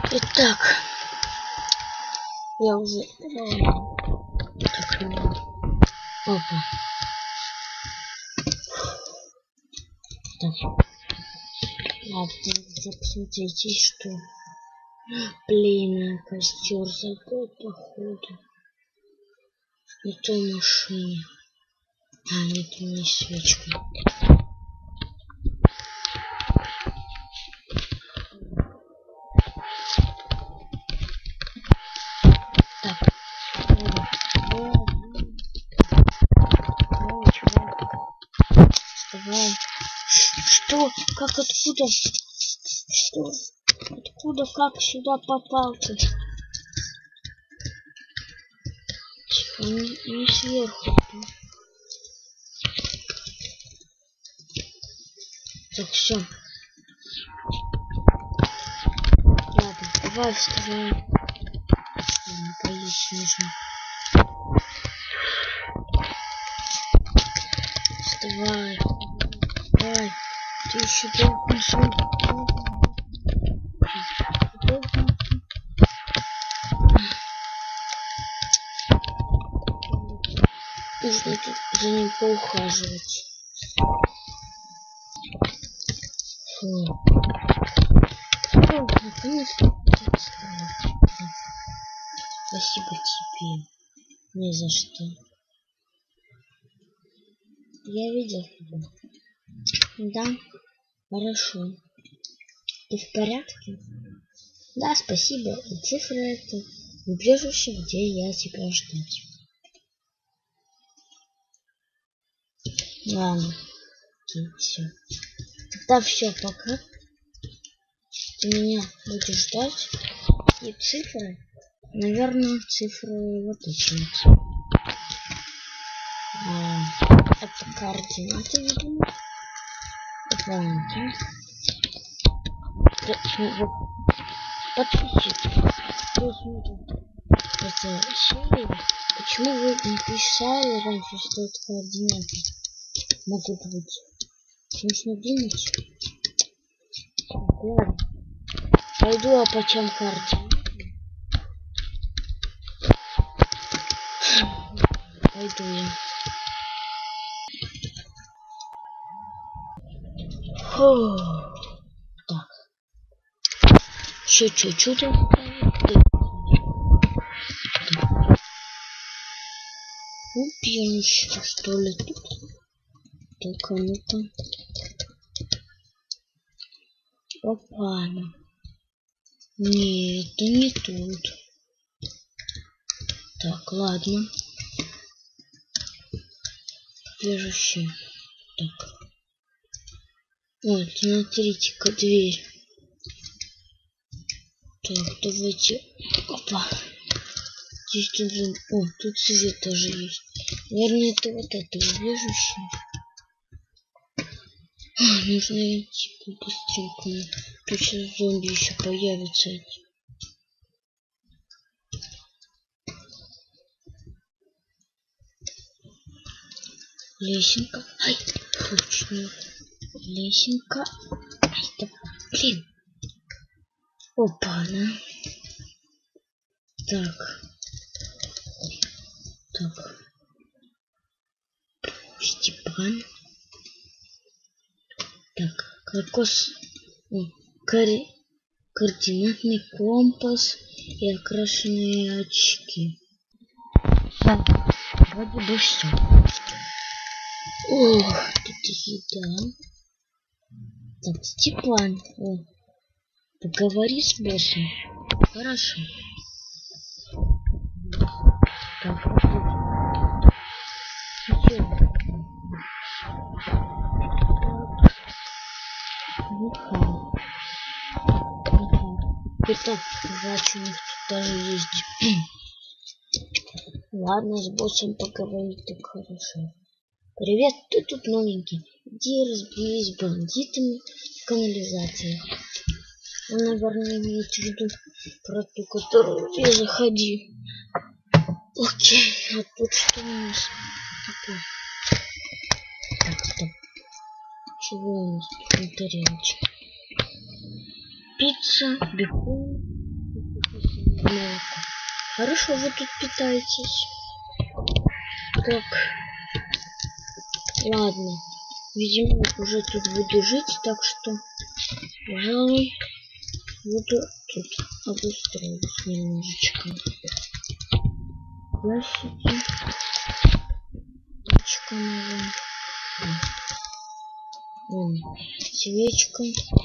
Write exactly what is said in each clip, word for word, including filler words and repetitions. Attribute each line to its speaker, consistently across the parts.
Speaker 1: Итак, я уже... Так, опа. Так. Надо посмотрите, что... Блин, костер забыл, походу. Не той машине. А, нет, у меня свечка. Так. Вставай. Что? Как, откуда? Что? Откуда, как сюда попал ты? Тихо, не, не сверху. Так, все. Ладно, давай вставай. Поесть нужно. Вставай. Давай. Ты еще должен сон. Нужно тут за ним поухаживать. Фу. Фу, наконец-то. Спасибо тебе. Не за что. Я видел тебя. Да, хорошо. Ты в порядке? Да, спасибо. И цифра это убежище, где я тебя ждать. Ладно. Все. Тогда все, пока. Ты меня будешь ждать. И цифры, наверное, цифры вот эти вот. А, это координаты, видимо. Ладно. Подписчики, кто смотрит эту серию, почему вы не писали раньше, что это координаты могут быть? Нужно думать. Ладно. Пойду, а почем координаты? Пойду я. Фу. Так. Еще чуть-чуть. Убежище, что ли, тут? Только ну-ка. Опа. Нет, это не тут. Так, ладно. Убежище. Так. Вот, смотрите-ка, дверь. Так, давайте. Опа. Здесь тут... О, тут свет тоже есть. Наверное, это вот это убежище. Нужно идти быстренько. Тут сейчас зомби еще появятся. Лесенка. Ай, точно. Лесенка. Ай, да, блин. Опа, да. Так. Так. Степан. Так, кокос. О, кори... координатный компас и окрашенные очки. Так, вроде бы все. Ох, тут еда. Так, Степан. О, поговори с боссом. Хорошо. Так, Михаил. Итак, значит, у них тут даже есть. Ладно, с боссом поговорить так хорошо. Привет, ты тут новенький. Иди разберись с бандитами в канализации. Он, наверное, имеет в виду про ту, которую я заходи. Окей, а тут что у нас такое? Так, стоп. Чего у нас тут на тарелочке? Пицца, бекон, молоко. Хорошо, вы тут питаетесь. Так. Ладно. Видимо, уже тут буду жить, так что, пожалуй, буду тут обустроиться немножечко. Ящики. Свечка новая. Вон, свечка.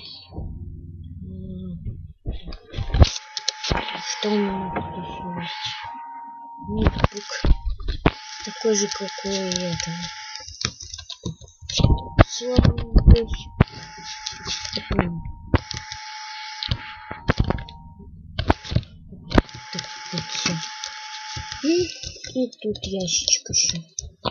Speaker 1: Что у меня тут еще есть? Ноутбук. Такой же, как у этого. Слава Богу. Так, вот все. И, и тут ящичек еще.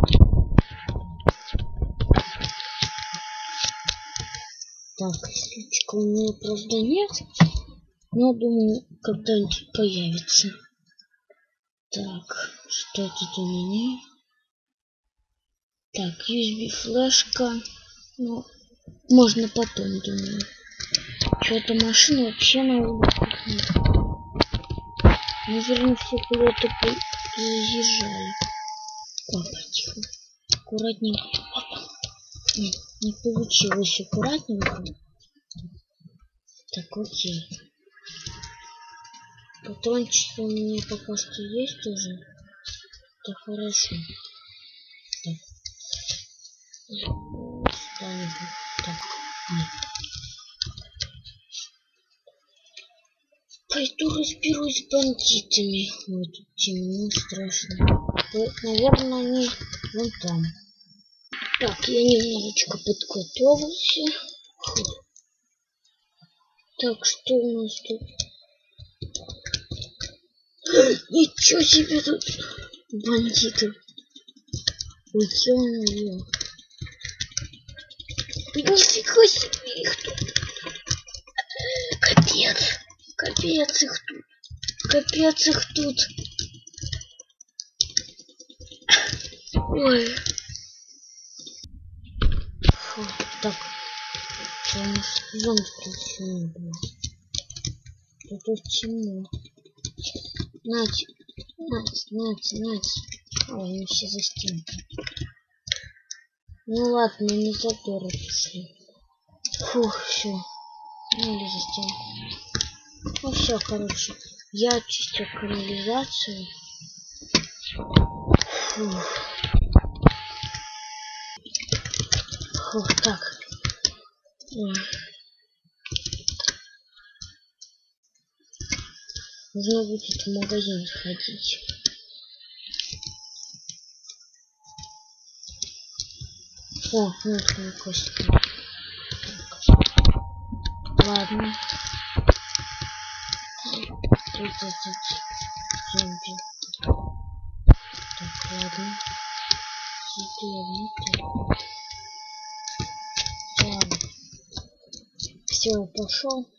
Speaker 1: Так, ключика у меня, правда, нет. Но, думаю, когда-нибудь появится. Так, что тут у меня? Так, ю эс би флешка. Ну, можно потом, думаю. Что-то машина вообще на улице нет. Наверное, все куда-то заезжали. Опа, тихо. Аккуратненько. Опа. Не, не получилось аккуратненько. Так, окей. Патрончики у меня пока что есть уже. Это хорошо. Так. Ставим. Так. Нет. Пойду разберусь с бандитами. Ой, тут темно, страшно. Наверное, они вон там. Так, я немножечко подготовился. Фу. Так, что у нас тут? Ничего себе тут бандиты. Ой-ё-моё. Нифига себе их тут. Капец. Капец их тут. Капец их тут. Ой. Фу, так. Что у нас зомби включены, блин. Тут темно. Нать, нать, нать, нать. Ой, они все за стенкой. Ну ладно, не заперы пришли. Фух, все. Ну или за стенку. Ну все, короче. Я очистил канализацию. Фух. Фух, так. Ой. Нужно будет в магазин сходить. О, ну это костюм. Ладно. Тут этот зомби. Так, ладно. Ладно. Ладно. Все, пошел.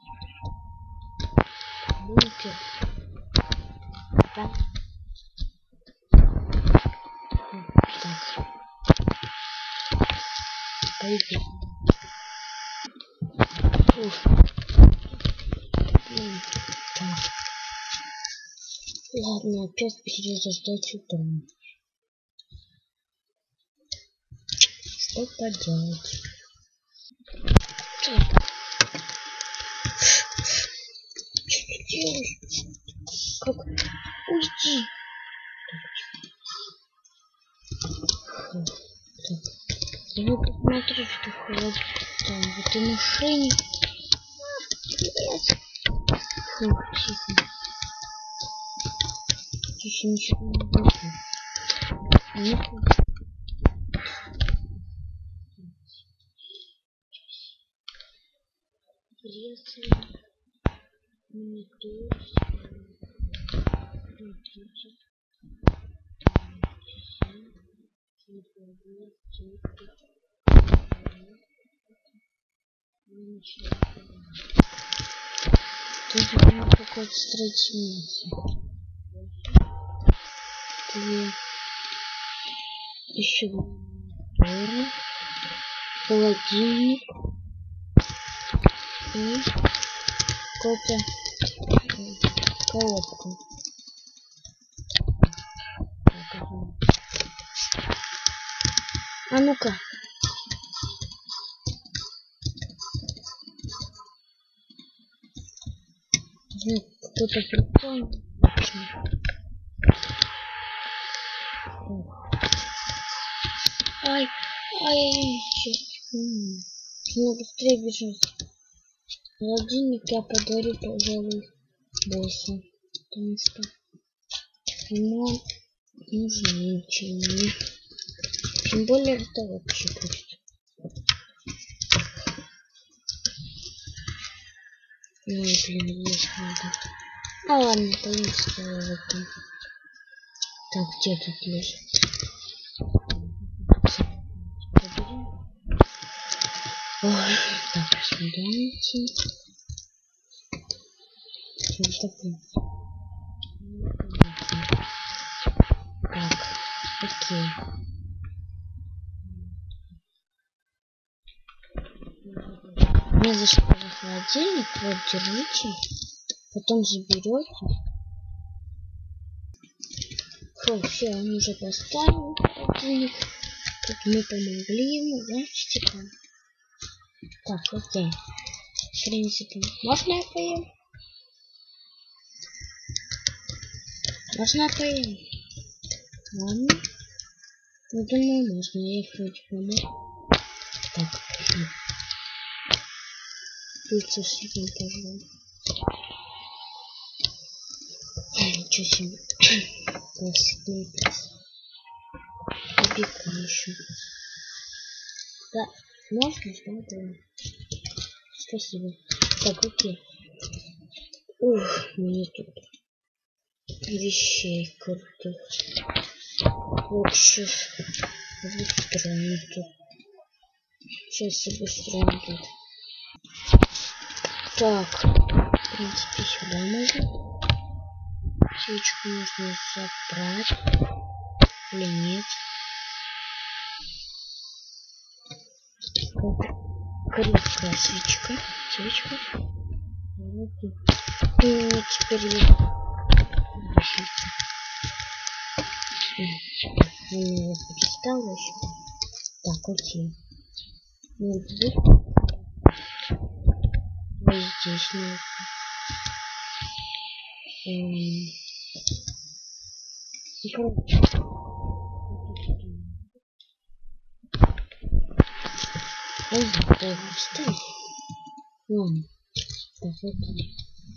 Speaker 1: Бункер. Так. Так. Пойди. Уф. Так. Ладно, опять перезаждать утро. Что поделать? Так. Что ты делаешь? Как? Уйди. Так. Я посмотрю, что ходит там в этой машине. Нет. Фух, тихо. Еще ничего не будет. Ну-ка. Если не то, тут у меня какой-то строительный. Еще мотор, холодильник и какой-то Коробка. А ну-ка. Кто-то прикольный. Ай, ай, сейчас. Нужно быстрее бежать. Холодильник я подарю, пожалуй, боссу. Потому что ему нужны ничего. Тем более это вообще просто. Ой, блин, есть надо. А ладно, поедем в этом. Так, где тут лежит? Ой, так, смотрите. Что такое? Так, окей. Мне зашел за холодильник, вот, держите. Потом заберете. Фу, все, он уже поставил холодильник. Тут мы помогли ему, значит, типа. Так, окей. В принципе, можно я поем? Можно я поем? Ладно. Ну, думаю, можно. Я вроде помог. Так, пиццу съедим, пожалуйста. Ничего себе. Классный пицца. И бекон еще. Да, можно, да, да. Спасибо. Так, окей. Ух, мне тут вещей крутых. Лучше быстро тут. Сейчас я быстро тут. Так, в принципе, сюда можно. Свечку нужно забрать. Или нет? Крепкая свечка. Свечка. И теперь я его переставлю. Так, окей. Вот здесь. Вот здесь нет. Ой, так, встань. Ладно. Так, окей.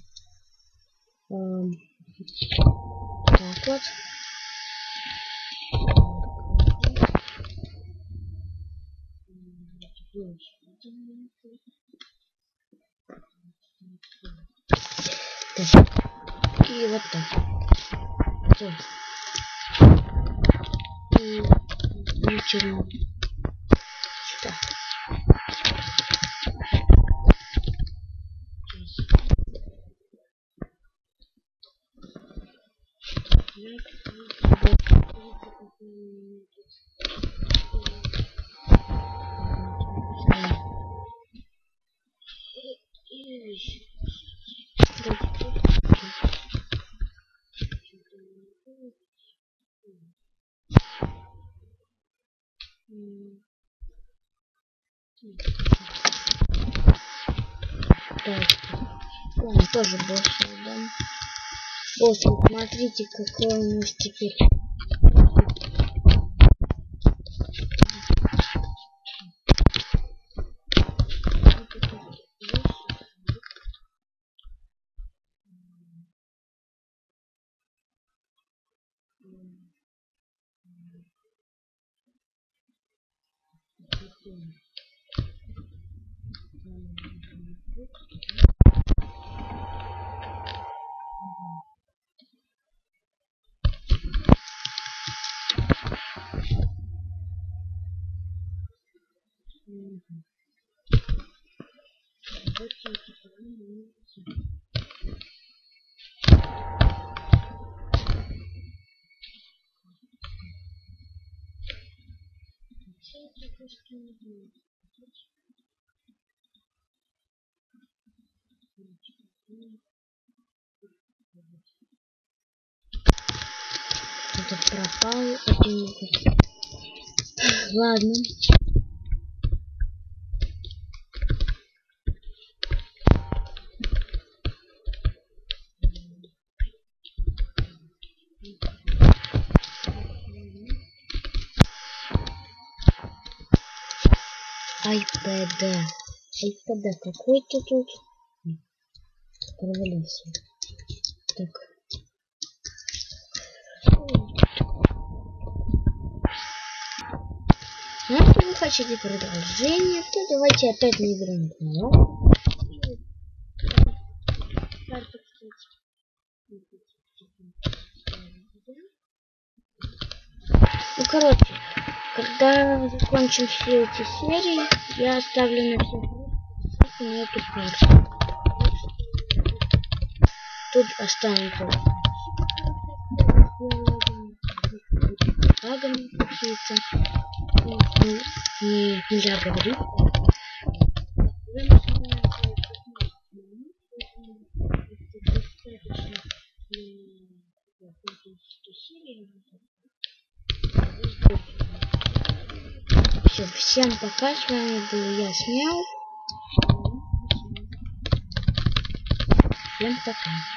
Speaker 1: Эм, так вот. Так. И вот так. Вот. И ничего. Сюда. Так, ладно, тоже босс, да? Босс, смотрите, какой у нас теперь. пропал один. Ладно. iPad. iPad какой-то тут провалился. Так. Ну, если вы хотите продолжение, то давайте опять выберем канал. Ну, короче, когда закончим все эти серии, я оставлю на всех ссылку на эту карту. Тут оставим только какие-то. Не, нельзя говорить. Все, всем пока, с вами был я, Смяу. Всем пока.